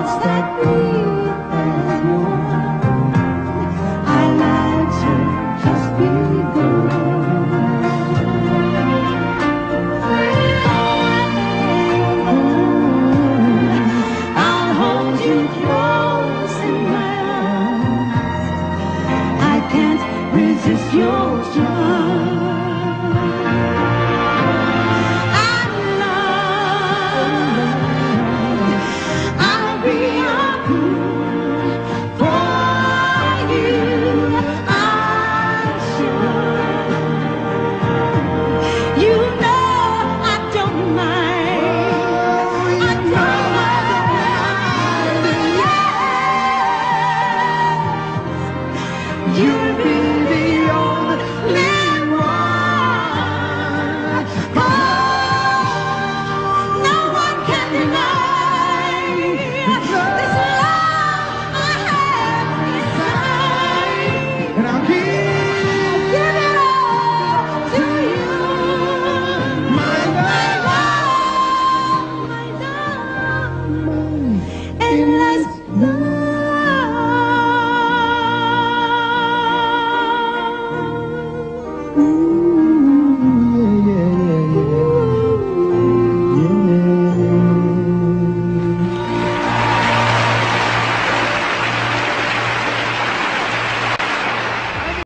that breathe as one. I like to just be gone. I'll hold you close in my arms. I can't resist your charm. You'll be the only one. Oh, no one can deny this love I have inside. And I'll give it all to you. My love, my love, my endless love.